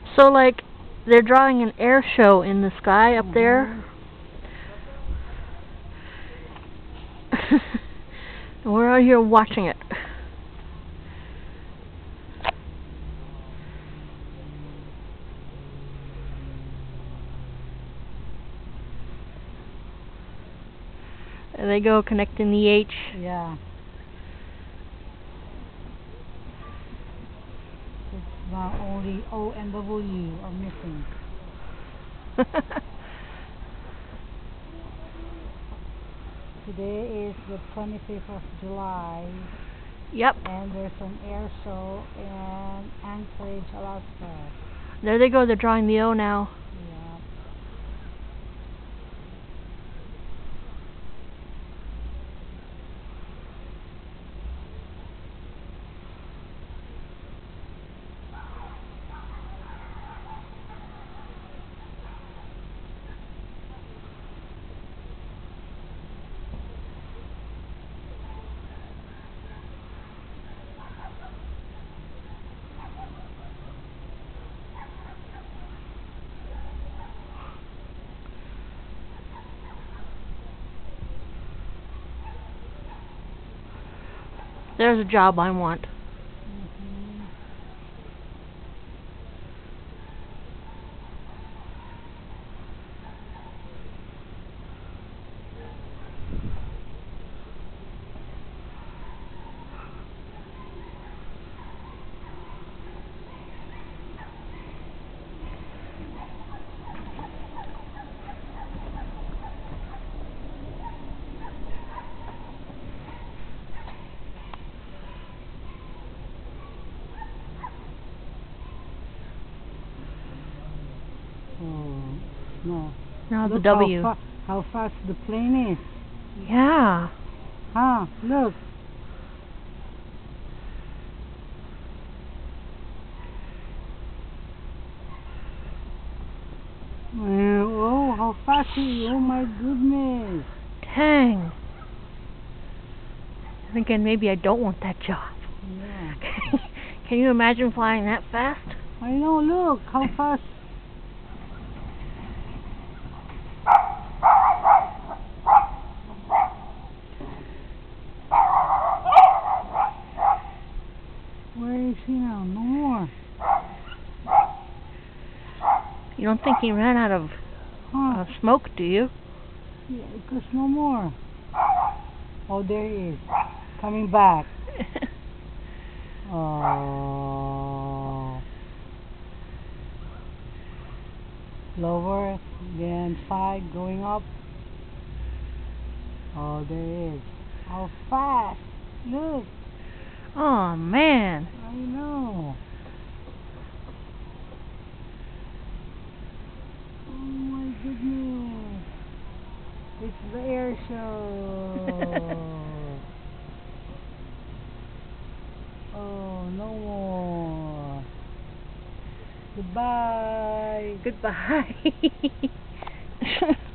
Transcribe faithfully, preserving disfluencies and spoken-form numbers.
So, like, they're drawing an air show in the sky up mm-hmm. there. And we're out here watching it. There they go, connecting the H. Yeah. It's not only O and W are missing. Today is the twenty-fifth of July. Yep. And there's an air show in Anchorage, Alaska. There they go, they're drawing the O now. Yeah. There's a job I want. Mm-hmm. Oh, no. Now the Look W. How, fa how fast the plane is. Yeah. Huh, look. Oh, how fast is it? Oh my goodness. Dang. I'm thinking maybe I don't want that job. Yeah. Can you imagine flying that fast? I know, look, how fast. Where is he now? No more. You don't think he ran out of huh. uh, smoke, do you? Yeah, because no more. Oh, there he is. Coming back. Oh. Lower, then side, going up. Oh, there he is. How fast. Look. Oh, man. I know. Oh, my goodness. It's the air show. Oh, no more. Goodbye. Goodbye.